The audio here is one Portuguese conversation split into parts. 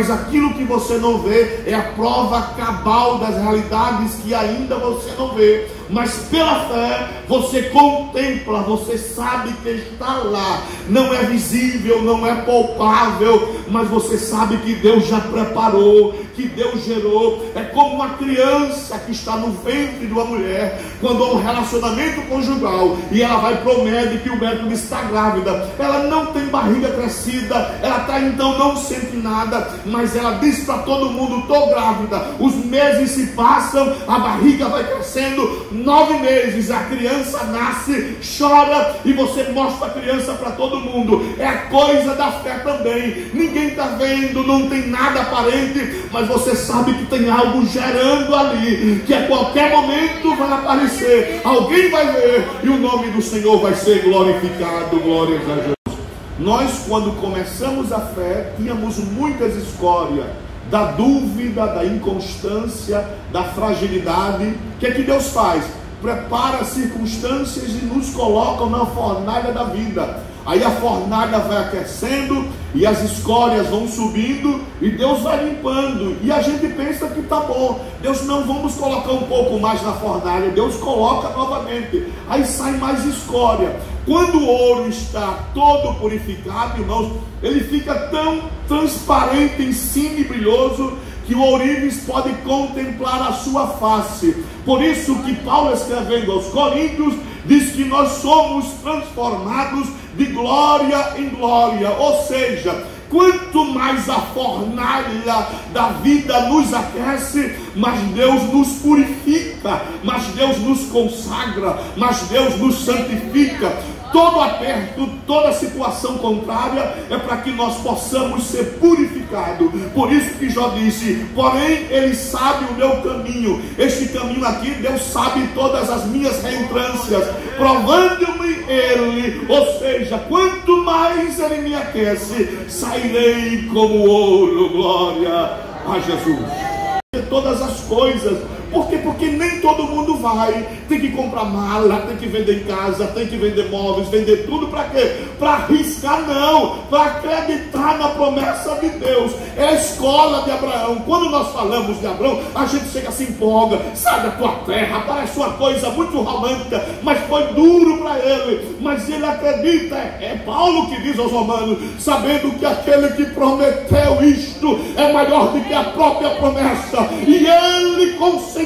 Mas aquilo que você não vê é a prova cabal das realidades que ainda você não vê. Mas pela fé você contempla, você sabe que está lá. Não é visível, não é palpável, mas você sabe que Deus já preparou, que Deus gerou. É como uma criança que está no ventre de uma mulher, quando há um relacionamento conjugal e ela vai para o médico e o médico diz que está grávida. Ela não tem barriga crescida, ela está então não sente nada, mas ela diz para todo mundo: estou grávida. Os meses se passam, a barriga vai crescendo. 9 meses, a criança nasce, chora e você mostra a criança para todo mundo. É a coisa da fé também. Ninguém está vendo, não tem nada aparente, mas você sabe que tem algo gerando ali, que a qualquer momento vai aparecer, alguém vai ver e o nome do Senhor vai ser glorificado. Glórias a Jesus. Nós, quando começamos a fé, tínhamos muitas escórias da dúvida, da inconstância, da fragilidade. O que é que Deus faz? Prepara as circunstâncias e nos coloca na fornalha da vida. Aí a fornalha vai aquecendo e as escórias vão subindo e Deus vai limpando. E a gente pensa que está bom. Deus, não, vamos colocar um pouco mais na fornalha. Deus coloca novamente. Aí sai mais escória. Quando o ouro está todo purificado, irmãos, ele fica tão transparente em cima e brilhoso que o ourives pode contemplar a sua face. Por isso que Paulo, escrevendo aos Coríntios, diz que nós somos transformados de glória em glória. Ou seja, quanto mais a fornalha da vida nos aquece, mas Deus nos purifica, mas Deus nos consagra, mas Deus nos santifica. Todo aperto, toda situação contrária é para que nós possamos ser purificados. Por isso que Jó disse: porém ele sabe o meu caminho. Este caminho aqui, Deus sabe todas as minhas reentrâncias, provando-me ele. Ou seja, quanto mais ele me aquece, sairei como ouro. Glória a Jesus. Todas as coisas. Por quê? Porque nem todo mundo vai. Tem que comprar mala, tem que vender casa, tem que vender móveis, vender tudo. Para quê? Para arriscar? Não, para acreditar na promessa de Deus. É a escola de Abraão. Quando nós falamos de Abraão, a gente chega, se empolga, sai da tua terra, parece uma coisa muito romântica, mas foi duro para ele. Mas ele acredita. É Paulo que diz aos Romanos: sabendo que aquele que prometeu isto é maior do que a própria promessa, e ele concentrado,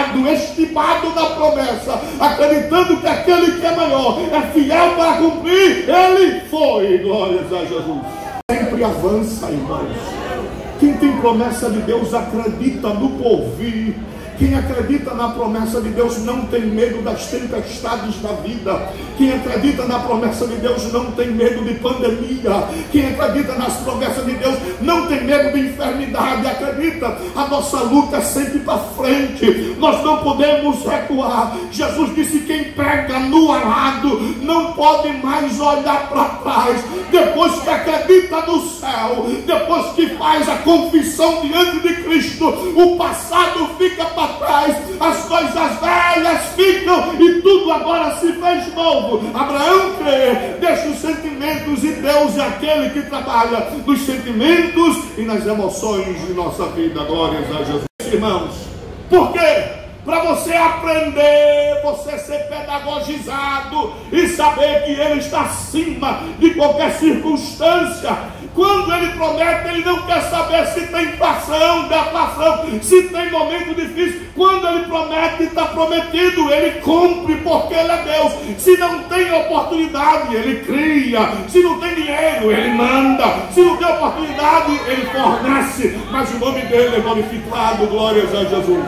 estimado na promessa, acreditando que aquele que é maior é fiel para cumprir, ele foi. Glórias a Jesus. Sempre avança, irmãos. Quem tem promessa de Deus acredita no porvir. Quem acredita na promessa de Deus não tem medo das tempestades da vida. Quem acredita na promessa de Deus não tem medo de pandemia. Quem acredita nas promessas de Deus não tem medo de enfermidade. Acredita, a nossa luta é sempre para frente. Nós não podemos recuar. Jesus disse: quem pega no arado não pode mais olhar para trás. Depois que acredita no céu, depois que faz a confissão diante de Cristo, o passado fica para trás, as coisas velhas ficam e tudo agora se fez novo. Abraão crê, deixa os sentimentos, e Deus é aquele que trabalha nos sentimentos e nas emoções de nossa vida. Glórias a Jesus. Irmãos, por quê? Para você aprender, você ser pedagogizado e saber que Ele está acima de qualquer circunstância. Quando Ele promete, Ele não quer saber se tem passão, deflação, se tem momento difícil. Quando Ele promete, está prometido, Ele cumpre, porque Ele é Deus. Se não tem oportunidade, Ele cria. Se não tem dinheiro, Ele manda. Se não tem oportunidade, Ele fornece. Mas o nome dEle é glorificado. Glórias a Jesus.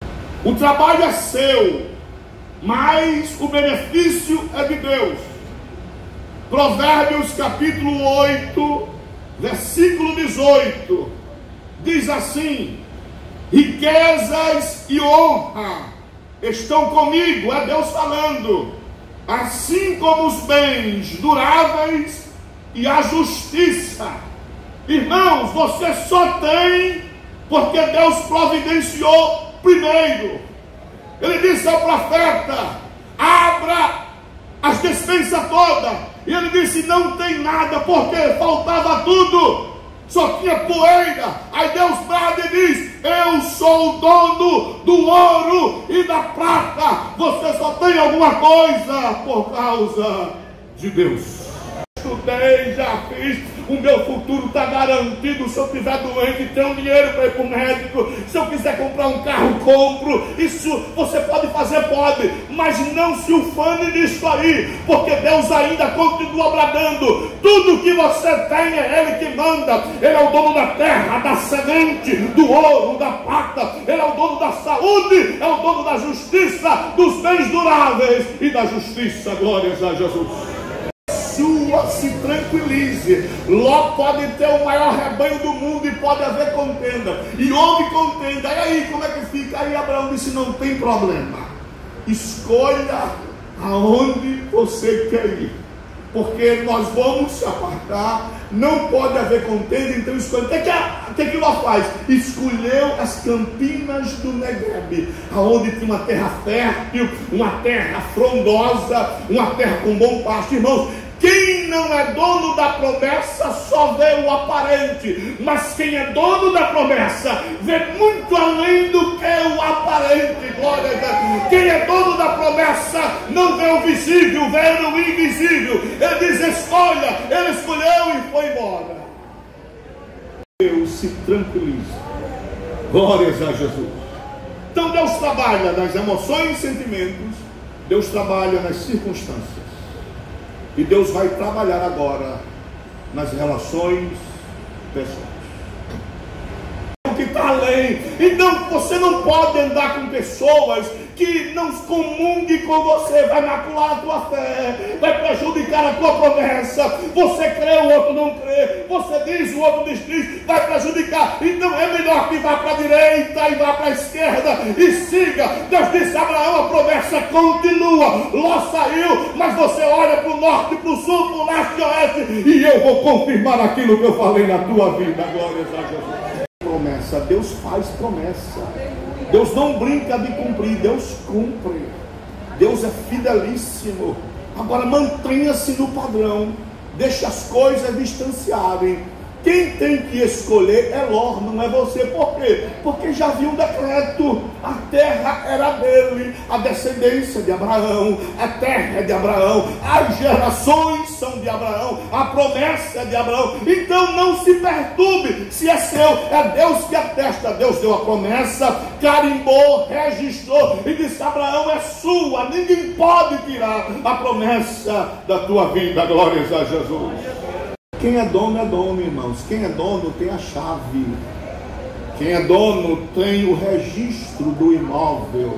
O trabalho é seu, mas o benefício é de Deus. Provérbios capítulo 8, versículo 18, diz assim: riquezas e honra estão comigo, é Deus falando, assim como os bens duráveis e a justiça. Irmãos, você só tem porque Deus providenciou primeiro. Ele disse ao profeta: abra as despensas todas. E ele disse: não tem nada, porque faltava tudo, só tinha poeira. sou o dono do ouro e da prata. Você só tem alguma coisa por causa de Deus. Estudei, já fiz, o meu futuro está garantido. Se eu estiver doente, tenho dinheiro para ir para o médico. Se eu quiser comprar um carro, compro. Isso você pode fazer, pode, mas não se ufane nisso aí, porque Deus ainda continua bradando: tudo que você tem é Ele que manda. Ele é o dono da terra, da semente, do ouro, da prata. Ele é o dono da saúde, é o dono da justiça, dos bens duráveis e da justiça. Glórias a Jesus. Se tranquilize. Ló pode ter o maior rebanho do mundo e pode haver contenda, e houve contenda. E aí como é que fica? Aí Abraão disse: não tem problema, escolha aonde você quer ir, porque nós vamos se apartar, não pode haver contenda. Então escolha. O que Ló faz? Escolheu as campinas do Negueb, aonde tinha uma terra fértil, uma terra frondosa, uma terra com bom pasto. Irmãos, quem não é dono da promessa só vê o aparente, mas quem é dono da promessa vê muito além do que o aparente. Glória a Deus. Quem é dono da promessa não vê o visível, vê o invisível. Ele diz: escolha. Ele escolheu e foi embora. Deus se tranquiliza. Glórias a Jesus. Então Deus trabalha nas emoções e sentimentos, Deus trabalha nas circunstâncias. E Deus vai trabalhar agora nas relações pessoais. O que está além. Então você não pode andar com pessoas que não comunguem com você. Vai macular a tua fé, vai prejudicar a tua promessa. Você crê, o outro não crê. Você diz, o outro diz, vai prejudicar. Então é melhor que vá para a direita e vá para a esquerda e siga. Deus disse a Abraão: a promessa continua. Ló saiu, mas você olha para o norte, para o sul, para o leste e oeste, e eu vou confirmar aquilo que eu falei na tua vida. Glória a Jesus. Promessa, Deus faz promessa. Deus não brinca de cumprir, Deus cumpre. Deus é fidelíssimo. Agora mantenha-se no padrão, deixe as coisas distanciarem. Quem tem que escolher é Ló, não é você. Por quê? Porque já havia um decreto. A terra era dele, a descendência de Abraão, a terra é de Abraão, as gerações são de Abraão, a promessa é de Abraão. Então não se perturbe se é seu, é Deus que atesta. Deus deu a promessa, carimbou, registrou e disse: Abraão é sua, ninguém pode tirar a promessa da tua vida. Glórias a Jesus. Quem é dono, irmãos. Quem é dono tem a chave. Quem é dono tem o registro do imóvel.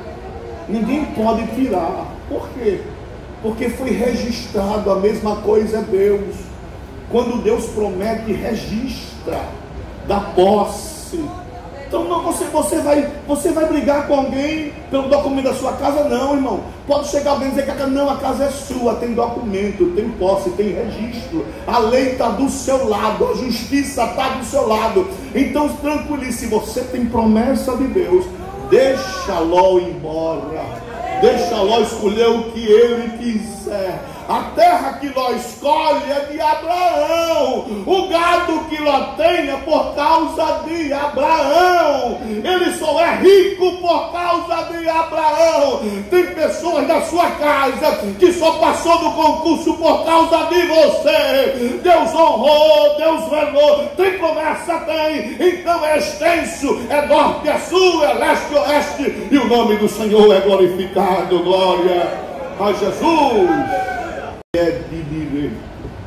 Ninguém pode tirar. Por quê? Porque foi registrado. A mesma coisa é Deus. Quando Deus promete, registra, dá posse. Então não, você vai brigar com alguém pelo documento da sua casa? Não, irmão. Pode chegar alguém e dizer que a casa é sua, tem documento, tem posse, tem registro. A lei está do seu lado, a justiça está do seu lado. Então tranquilize, se você tem promessa de Deus, deixa Ló embora. Deixa Ló escolher o que ele quiser. A terra que Ló escolhe é de Abraão. O gado que Ló tem é por causa de Abraão. Ele só é rico por causa de Abraão. Tem pessoas da sua casa que só passou no concurso por causa de você. Deus honrou, Deus velou. Tem promessa? Tem. Então é extenso, é norte, é sul, é leste, oeste. E o nome do Senhor é glorificado. Glória a Jesus. É de direito.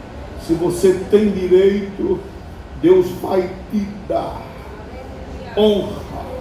Se você tem direito, Deus vai te dar honra,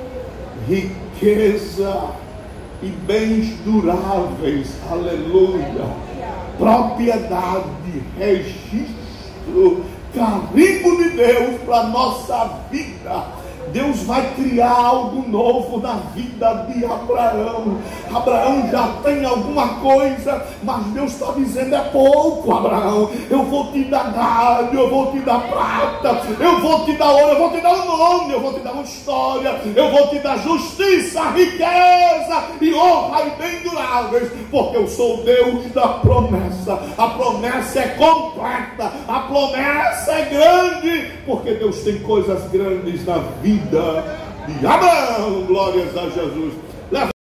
riqueza e bens duráveis. Aleluia. Propriedade, registro, carimbo de Deus para a nossa vida. Deus vai criar algo novo na vida de Abraão. Abraão já tem alguma coisa, mas Deus está dizendo: é pouco, Abraão. Eu vou te dar galho, eu vou te dar prata, eu vou te dar ouro, eu vou te dar um nome, eu vou te dar uma história, eu vou te dar justiça, riqueza e honra e bem duráveis, porque eu sou o Deus da promessa. A promessa é completa, a promessa é grande, porque Deus tem coisas grandes na vida e Abraão. Glórias a Jesus.